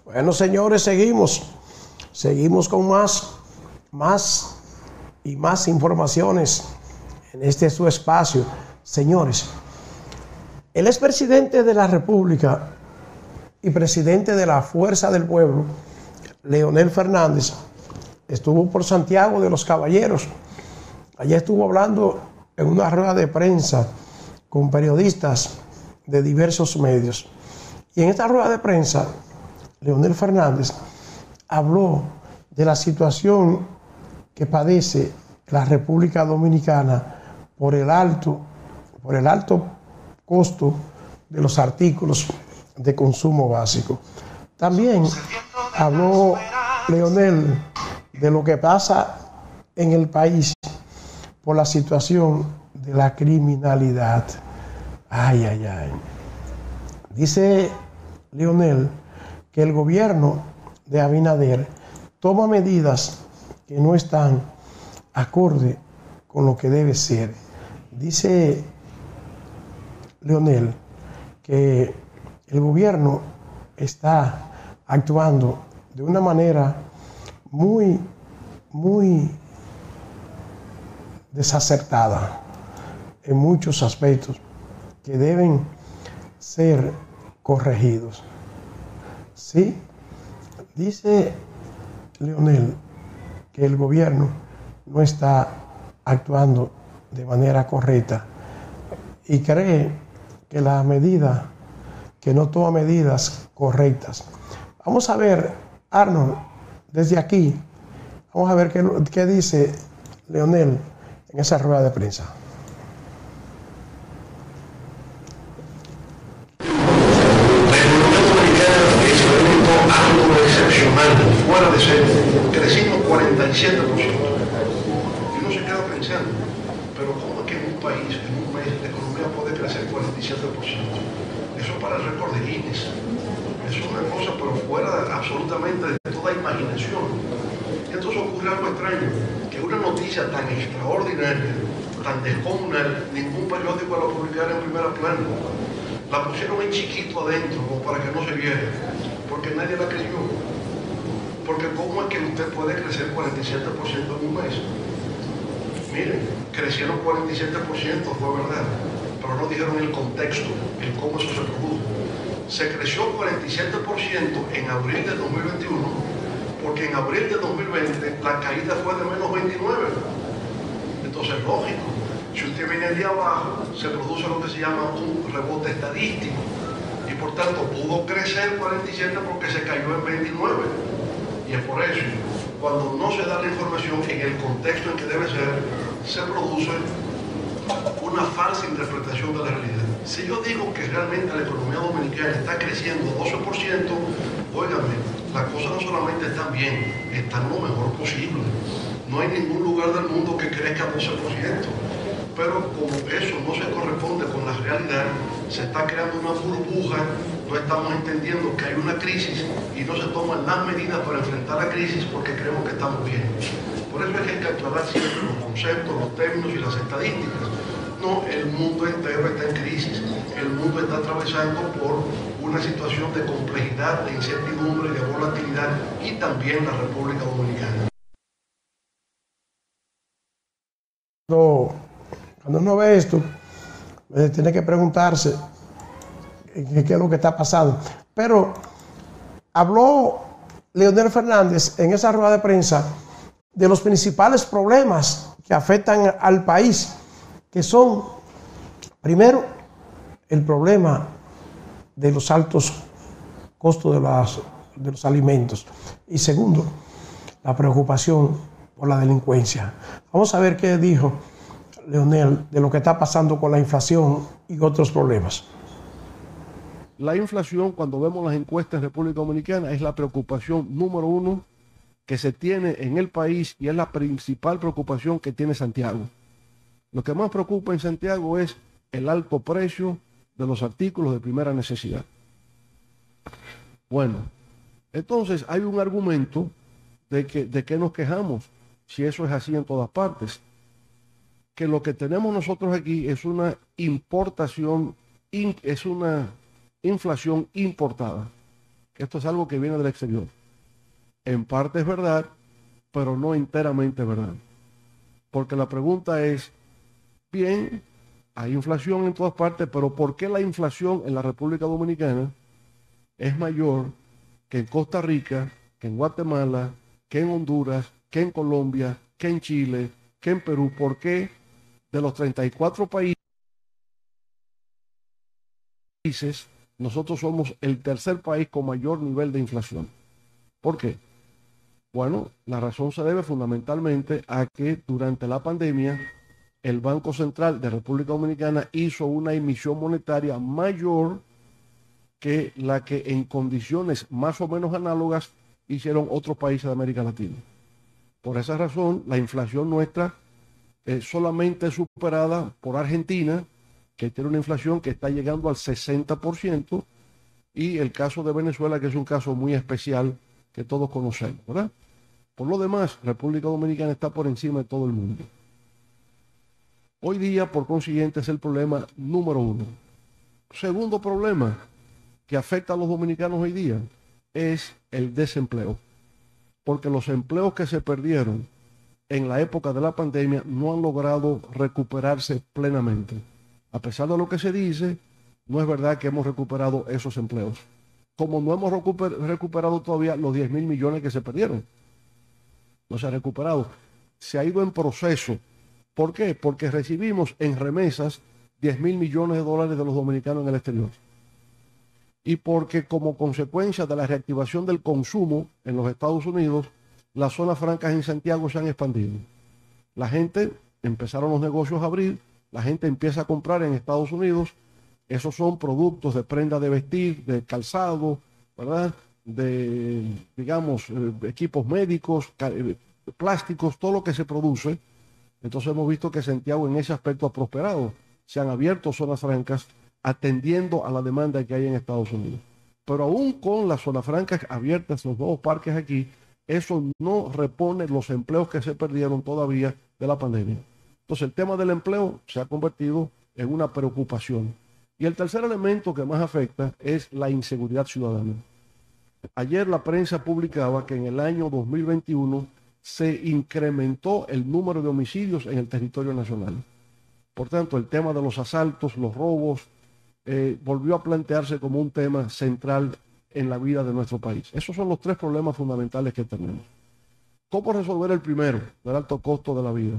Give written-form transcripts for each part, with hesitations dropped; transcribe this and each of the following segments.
Bueno, señores, seguimos con más y más informaciones en este su espacio. Señores, el expresidente de la República y presidente de la Fuerza del Pueblo, Leonel Fernández, estuvo por Santiago de los Caballeros. Allá estuvo hablando en una rueda de prensa con periodistas de diversos medios. Y en esta rueda de prensa, Leonel Fernández habló de la situación que padece la República Dominicana por el alto costo de los artículos de consumo básico. También habló Leonel de lo que pasa en el país por la situación de la criminalidad. Ay, ay, ay. Dice Leonel que el gobierno de Abinader toma medidas que no están acorde con lo que debe ser. Dice Leonel que el gobierno está actuando de una manera muy desacertada en muchos aspectos que deben ser corregidos. Sí, dice Leonel que el gobierno no está actuando de manera correcta y cree que que no toma medidas correctas. Vamos a ver, Arnold, desde aquí, vamos a ver qué dice Leonel en esa rueda de prensa. Fuera de serie, crecimos 47%. Y uno se queda pensando, pero ¿cómo es que en un país, en un mes, la economía puede crecer 47%? Eso para el récord de Guinness. Eso es una cosa, pero fuera absolutamente de toda imaginación. Y entonces ocurre algo extraño, que una noticia tan extraordinaria, tan descomunal, ningún periódico la publicara en primera plana. La pusieron en chiquito adentro, como para que no se viera, porque nadie la creyó. Porque ¿cómo es que usted puede crecer 47% en un mes? Miren, crecieron 47%, fue verdad, pero no dijeron el contexto, el cómo eso se produjo. Se creció 47% en abril de 2021, porque en abril de 2020 la caída fue de menos 29. Entonces, lógico, si usted viene de abajo, se produce lo que se llama un rebote estadístico. Y por tanto, pudo crecer 47 porque se cayó en 29. Y es por eso, cuando no se da la información en el contexto en que debe ser, se produce una falsa interpretación de la realidad. Si yo digo que realmente la economía dominicana está creciendo 12%, óigame, las cosas no solamente están bien, están lo mejor posible. No hay ningún lugar del mundo que crezca 12%. Pero como eso no se corresponde con la realidad, se está creando una burbuja, no estamos entendiendo que hay una crisis y no se toman las medidas para enfrentar la crisis porque creemos que estamos bien. Por eso es que hay que aclarar siempre los conceptos, los términos y las estadísticas. No, el mundo entero está en crisis, el mundo está atravesando por una situación de complejidad, de incertidumbre, de volatilidad y también la República Dominicana. Cuando uno ve esto, tiene que preguntarse qué es lo que está pasando. Pero habló Leonel Fernández en esa rueda de prensa de los principales problemas que afectan al país, que son, primero, el problema de los altos costos de los alimentos y segundo, la preocupación por la delincuencia. Vamos a ver qué dijo Leonel de lo que está pasando con la inflación y otros problemas. La inflación, cuando vemos las encuestas en República Dominicana, es la preocupación número uno que se tiene en el país y es la principal preocupación que tiene Santiago. Lo que más preocupa en Santiago es el alto precio de los artículos de primera necesidad. Bueno, entonces hay un argumento de que nos quejamos, si eso es así en todas partes, que lo que tenemos nosotros aquí es una importación, es una inflación importada, que esto es algo que viene del exterior. En parte es verdad, pero no enteramente verdad. Porque la pregunta es, bien, hay inflación en todas partes, pero ¿por qué la inflación en la República Dominicana es mayor que en Costa Rica, que en Guatemala, que en Honduras, que en Colombia, que en Chile, que en Perú? ¿Por qué de los 34 países nosotros somos el tercer país con mayor nivel de inflación? ¿Por qué? Bueno, la razón se debe fundamentalmente a que durante la pandemia el Banco Central de República Dominicana hizo una emisión monetaria mayor que la que en condiciones más o menos análogas hicieron otros países de América Latina. Por esa razón, la inflación nuestra es solamente superada por Argentina, que tiene una inflación que está llegando al 60%, y el caso de Venezuela, que es un caso muy especial que todos conocemos, ¿verdad? Por lo demás, República Dominicana está por encima de todo el mundo. Hoy día, por consiguiente, es el problema número uno. Segundo problema que afecta a los dominicanos hoy día es el desempleo, porque los empleos que se perdieron en la época de la pandemia no han logrado recuperarse plenamente. A pesar de lo que se dice, no es verdad que hemos recuperado esos empleos, como no hemos recuperado todavía los 10.000 millones que se perdieron. No se ha recuperado, se ha ido en proceso. ¿Por qué? Porque recibimos en remesas 10.000 millones de dólares de los dominicanos en el exterior. Y porque como consecuencia de la reactivación del consumo en los Estados Unidos, las zonas francas en Santiago se han expandido. La gente, empezaron los negocios a abrir, la gente empieza a comprar en Estados Unidos. Esos son productos de prenda de vestir, de calzado, ¿verdad? De, digamos, equipos médicos, plásticos, todo lo que se produce. Entonces hemos visto que Santiago en ese aspecto ha prosperado. Se han abierto zonas francas atendiendo a la demanda que hay en Estados Unidos. Pero aún con las zonas francas abiertas, los nuevos parques aquí, eso no repone los empleos que se perdieron todavía de la pandemia. Entonces el tema del empleo se ha convertido en una preocupación. Y el tercer elemento que más afecta es la inseguridad ciudadana. Ayer la prensa publicaba que en el año 2021 se incrementó el número de homicidios en el territorio nacional. Por tanto, el tema de los asaltos, los robos, volvió a plantearse como un tema central en la vida de nuestro país. Esos son los tres problemas fundamentales que tenemos. ¿Cómo resolver el primero, del alto costo de la vida?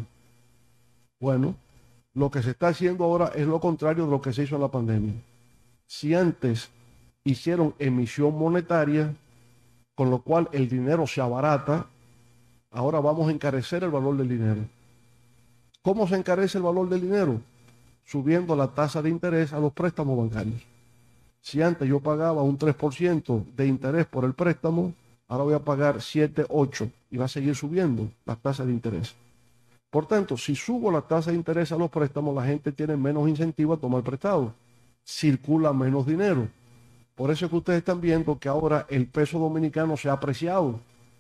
Bueno, lo que se está haciendo ahora es lo contrario de lo que se hizo en la pandemia. Si antes hicieron emisión monetaria, con lo cual el dinero se abarata, ahora vamos a encarecer el valor del dinero. ¿Cómo se encarece el valor del dinero? Subiendo la tasa de interés a los préstamos bancarios. Si antes yo pagaba un 3% de interés por el préstamo, ahora voy a pagar 7, 8 y va a seguir subiendo la tasa de interés. Por tanto, si subo la tasa de interés a los préstamos, la gente tiene menos incentivo a tomar prestado. Circula menos dinero. Por eso es que ustedes están viendo que ahora el peso dominicano se ha apreciado.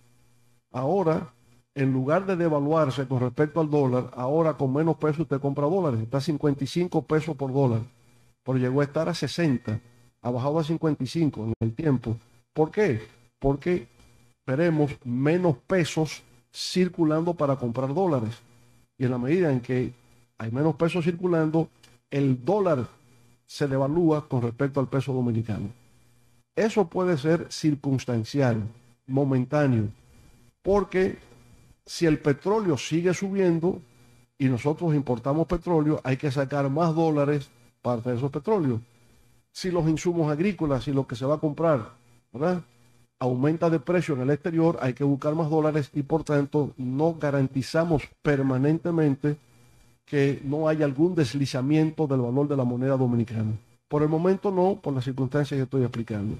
Ahora, en lugar de devaluarse con respecto al dólar, ahora con menos peso usted compra dólares. Está a 55 pesos por dólar. Pero llegó a estar a 60. Ha bajado a 55 en el tiempo. ¿Por qué? Porque veremos menos pesos circulando para comprar dólares. Y en la medida en que hay menos pesos circulando, el dólar se devalúa con respecto al peso dominicano. Eso puede ser circunstancial, momentáneo, porque si el petróleo sigue subiendo y nosotros importamos petróleo, hay que sacar más dólares para tener esos petróleos. Si los insumos agrícolas y lo que se va a comprar, ¿verdad?, aumenta de precio en el exterior, hay que buscar más dólares y por tanto no garantizamos permanentemente que no haya algún deslizamiento del valor de la moneda dominicana. Por el momento no, por las circunstancias que estoy explicando.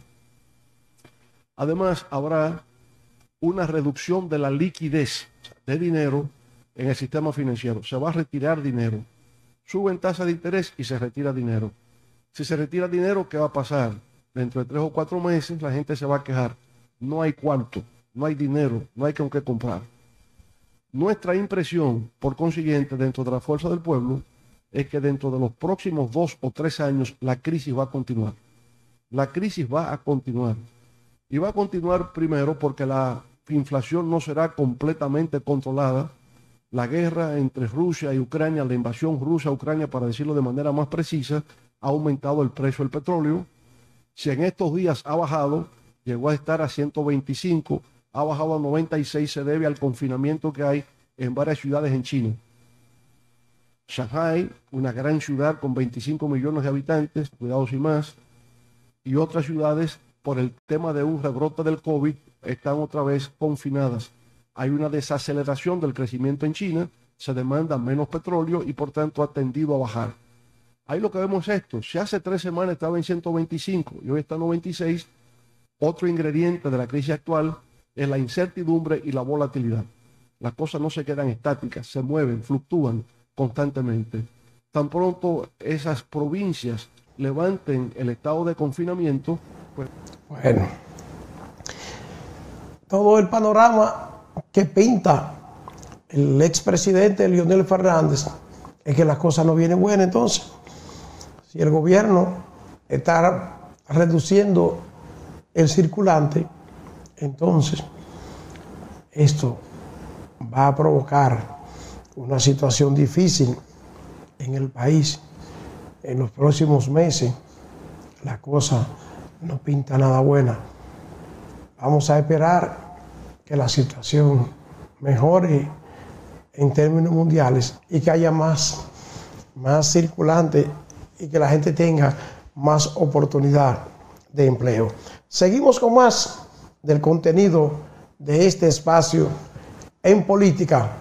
Además, habrá una reducción de la liquidez de dinero en el sistema financiero. Se va a retirar dinero. Suben tasas de interés y se retira dinero. Si se retira dinero, ¿qué va a pasar? Dentro de 3 o 4 meses la gente se va a quejar. No hay cuarto, no hay dinero, no hay con qué comprar. Nuestra impresión, por consiguiente, dentro de la fuerza del pueblo, es que dentro de los próximos 2 o 3 años la crisis va a continuar. La crisis va a continuar. Y va a continuar primero porque la inflación no será completamente controlada. La guerra entre Rusia y Ucrania, la invasión rusa a Ucrania, para decirlo de manera más precisa, ha aumentado el precio del petróleo. Si en estos días ha bajado, llegó a estar a 125, ha bajado a 96, se debe al confinamiento que hay en varias ciudades en China. Shanghai, una gran ciudad con 25 millones de habitantes, cuidado sin más, y otras ciudades, por el tema de un rebrote del COVID, están otra vez confinadas. Hay una desaceleración del crecimiento en China, se demanda menos petróleo y por tanto ha tendido a bajar. Ahí lo que vemos es esto: si hace 3 semanas estaba en 125 y hoy está en 96, otro ingrediente de la crisis actual es la incertidumbre y la volatilidad. Las cosas no se quedan estáticas, se mueven, fluctúan constantemente. Tan pronto esas provincias levanten el estado de confinamiento, pues... Bueno, todo el panorama que pinta el expresidente Leonel Fernández es que las cosas no vienen buenas. Entonces, si el gobierno está reduciendo el circulante, entonces esto va a provocar una situación difícil en el país. En los próximos meses la cosa no pinta nada buena. Vamos a esperar que la situación mejore en términos mundiales y que haya más circulante y que la gente tenga más oportunidad de empleo. Seguimos con más del contenido de este espacio en política